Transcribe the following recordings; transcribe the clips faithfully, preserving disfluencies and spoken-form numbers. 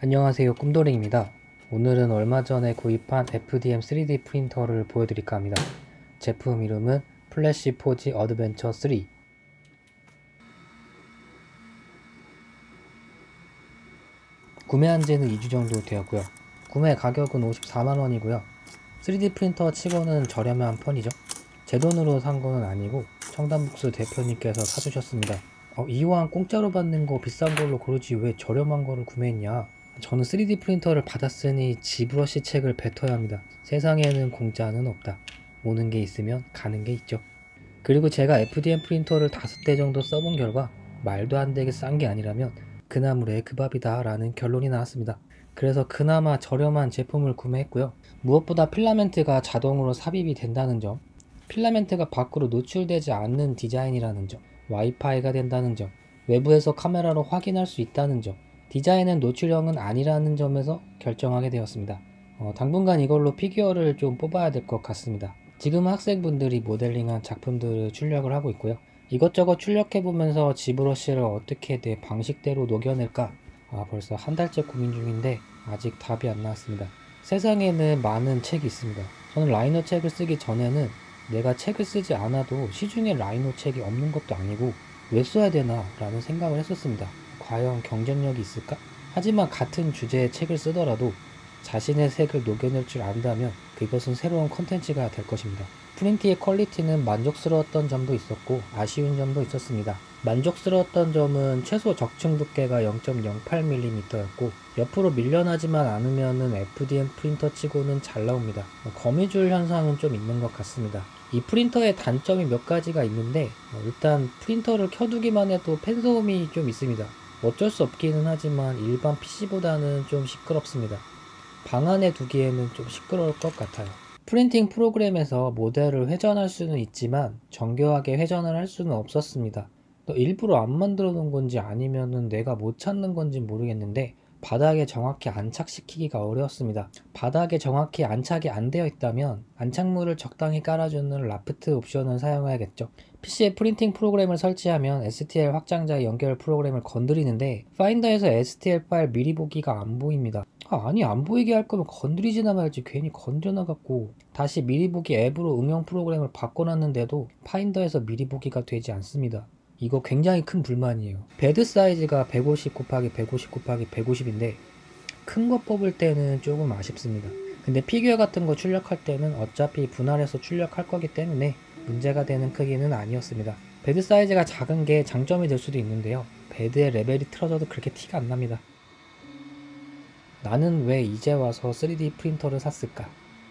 안녕하세요, 꿈도링입니다. 오늘은 얼마 전에 구입한 에프디엠 쓰리디 프린터를 보여드릴까 합니다. 제품 이름은 플래시포지 어드벤처 쓰리. 구매한 지는 이 주 정도 되었고요. 구매 가격은 오십사만 원이고요. 쓰리디 프린터 치고는 저렴한 편이죠. 제 돈으로 산 거는 아니고 청담북스 대표님께서 사주셨습니다. 어, 이왕 공짜로 받는 거 비싼 걸로 고르지 왜 저렴한 거를 구매했냐. 저는 쓰리디 프린터를 받았으니 지브러시 책을 뱉어야 합니다. 세상에는 공짜는 없다. 오는 게 있으면 가는 게 있죠. 그리고 제가 에프디엠 프린터를 다섯 대 정도 써본 결과 말도 안 되게 싼 게 아니라면 그나물의 그 밥이다 라는 결론이 나왔습니다. 그래서 그나마 저렴한 제품을 구매했고요. 무엇보다 필라멘트가 자동으로 삽입이 된다는 점, 필라멘트가 밖으로 노출되지 않는 디자인이라는 점, 와이파이가 된다는 점, 외부에서 카메라로 확인할 수 있다는 점, 디자인은 노출형은 아니라는 점에서 결정하게 되었습니다. 어, 당분간 이걸로 피규어를 좀 뽑아야 될 것 같습니다. 지금 학생분들이 모델링한 작품들을 출력을 하고 있고요. 이것저것 출력해보면서 지브러시를 어떻게 내 방식대로 녹여낼까? 아, 벌써 한 달째 고민 중인데 아직 답이 안 나왔습니다. 세상에는 많은 책이 있습니다. 저는 라이노 책을 쓰기 전에는 내가 책을 쓰지 않아도 시중에 라이노 책이 없는 것도 아니고 왜 써야 되나 라는 생각을 했었습니다. 과연 경쟁력이 있을까? 하지만 같은 주제의 책을 쓰더라도 자신의 색을 녹여낼 줄 안다면 그것은 새로운 컨텐츠가 될 것입니다. 프린트의 퀄리티는 만족스러웠던 점도 있었고 아쉬운 점도 있었습니다. 만족스러웠던 점은 최소 적층 두께가 영 점 영팔 밀리미터였고 옆으로 밀려나지만 않으면 에프디엠 프린터 치고는 잘 나옵니다. 거미줄 현상은 좀 있는 것 같습니다. 이 프린터의 단점이 몇 가지가 있는데 일단 프린터를 켜두기만 해도 팬소음이 좀 있습니다. 어쩔 수 없기는 하지만 일반 피씨보다는 좀 시끄럽습니다. 방 안에 두기에는 좀 시끄러울 것 같아요. 프린팅 프로그램에서 모델을 회전할 수는 있지만 정교하게 회전을 할 수는 없었습니다. 또 일부러 안 만들어 놓은 건지 아니면은 내가 못 찾는 건지 모르겠는데 바닥에 정확히 안착시키기가 어려웠습니다. 바닥에 정확히 안착이 안 되어 있다면 안착물을 적당히 깔아주는 라프트 옵션을 사용해야겠죠. 피씨에 프린팅 프로그램을 설치하면 에스티엘 확장자 연결 프로그램을 건드리는데 파인더에서 에스티엘 파일 미리 보기가 안 보입니다. 아, 아니 안 보이게 할 거면 건드리지나 말지 괜히 건드려놔갖고 다시 미리 보기 앱으로 응용 프로그램을 바꿔놨는데도 파인더에서 미리 보기가 되지 않습니다. 이거 굉장히 큰 불만이에요. 베드 사이즈가 백오십 곱하기 백오십 곱하기 백오십인데 큰 거 뽑을 때는 조금 아쉽습니다. 근데 피규어 같은 거 출력할 때는 어차피 분할해서 출력할 거기 때문에 문제가 되는 크기는 아니었습니다. 베드 사이즈가 작은 게 장점이 될 수도 있는데요. 베드의 레벨이 틀어져도 그렇게 티가 안 납니다. 나는 왜 이제 와서 쓰리디 프린터를 샀을까?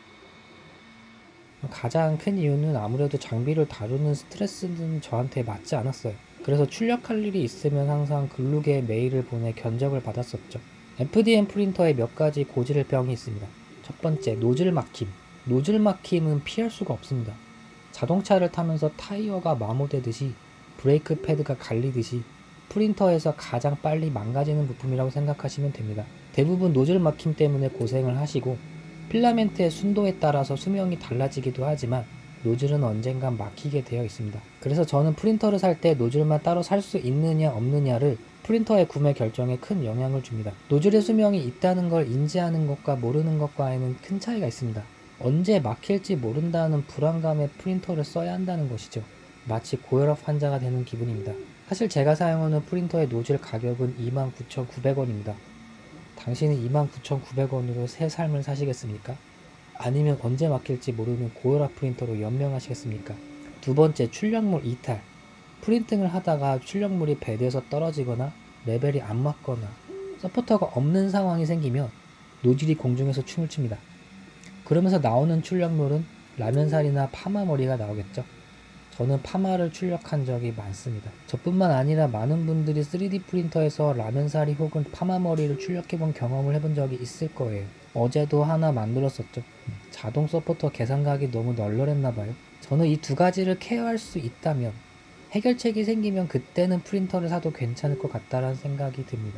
가장 큰 이유는 아무래도 장비를 다루는 스트레스는 저한테 맞지 않았어요. 그래서 출력할 일이 있으면 항상 글루게에 메일을 보내 견적을 받았었죠. 에프디엠 프린터에 몇 가지 고질병이 있습니다. 첫 번째, 노즐 막힘. 노즐 막힘은 피할 수가 없습니다. 자동차를 타면서 타이어가 마모되듯이 브레이크 패드가 갈리듯이 프린터에서 가장 빨리 망가지는 부품이라고 생각하시면 됩니다. 대부분 노즐 막힘 때문에 고생을 하시고 필라멘트의 순도에 따라서 수명이 달라지기도 하지만 노즐은 언젠간 막히게 되어 있습니다. 그래서 저는 프린터를 살 때 노즐만 따로 살 수 있느냐 없느냐를 프린터의 구매 결정에 큰 영향을 줍니다. 노즐의 수명이 있다는 걸 인지하는 것과 모르는 것과에는 큰 차이가 있습니다. 언제 막힐지 모른다는 불안감에 프린터를 써야 한다는 것이죠. 마치 고혈압 환자가 되는 기분입니다. 사실 제가 사용하는 프린터의 노즐 가격은 이만 구천구백 원입니다. 당신은 이만 구천구백 원으로 새 삶을 사시겠습니까? 아니면 언제 막힐지 모르는 고혈압 프린터로 연명하시겠습니까? 두 번째, 출력물 이탈. 프린팅을 하다가 출력물이 베드에서 떨어지거나 레벨이 안 맞거나 서포터가 없는 상황이 생기면 노즐이 공중에서 춤을 춥니다. 그러면서 나오는 출력물은 라면살이나 파마머리가 나오겠죠. 저는 파마를 출력한 적이 많습니다. 저뿐만 아니라 많은 분들이 쓰리디 프린터에서 라면사리 혹은 파마머리를 출력해본 경험을 해본 적이 있을 거예요. 어제도 하나 만들었었죠. 자동 서포터 계산각이 너무 널널했나봐요. 저는 이 두 가지를 케어할 수 있다면 해결책이 생기면 그때는 프린터를 사도 괜찮을 것 같다라는 생각이 듭니다.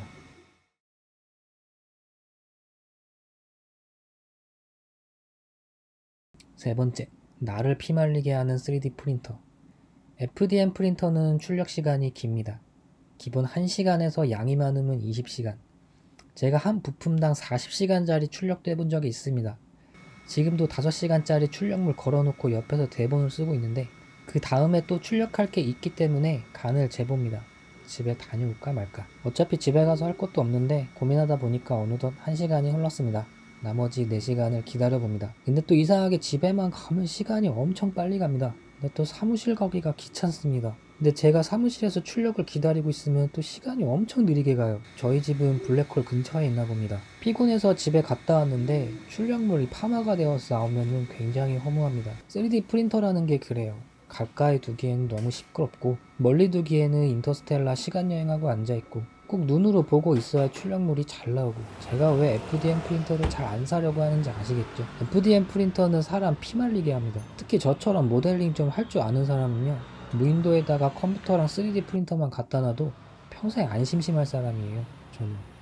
세 번째, 나를 피말리게 하는 쓰리디 프린터. 에프디엠 프린터는 출력 시간이 깁니다. 기본 한 시간에서 양이 많으면 이십 시간. 제가 한 부품당 사십 시간짜리 출력도 해본 적이 있습니다. 지금도 다섯 시간짜리 출력물 걸어놓고 옆에서 대본을 쓰고 있는데 그 다음에 또 출력할 게 있기 때문에 간을 재봅니다. 집에 다녀올까 말까. 어차피 집에 가서 할 것도 없는데 고민하다 보니까 어느덧 한 시간이 흘렀습니다. 나머지 네 시간을 기다려봅니다. 근데 또 이상하게 집에만 가면 시간이 엄청 빨리 갑니다. 근데 또 사무실 가기가 귀찮습니다. 근데 제가 사무실에서 출력을 기다리고 있으면 또 시간이 엄청 느리게 가요. 저희 집은 블랙홀 근처에 있나 봅니다. 피곤해서 집에 갔다 왔는데 출력물이 파마가 되어서 나오면 굉장히 허무합니다. 쓰리디 프린터라는 게 그래요. 가까이 두기에는 너무 시끄럽고 멀리 두기에는 인터스텔라 시간여행하고 앉아있고 꼭 눈으로 보고 있어야 출력물이 잘 나오고. 제가 왜 에프디엠 프린터를 잘 안 사려고 하는지 아시겠죠? 에프디엠 프린터는 사람 피 말리게 합니다. 특히 저처럼 모델링 좀 할 줄 아는 사람은요, 무인도에다가 컴퓨터랑 쓰리디 프린터만 갖다 놔도 평생 안 심심할 사람이에요. 저는.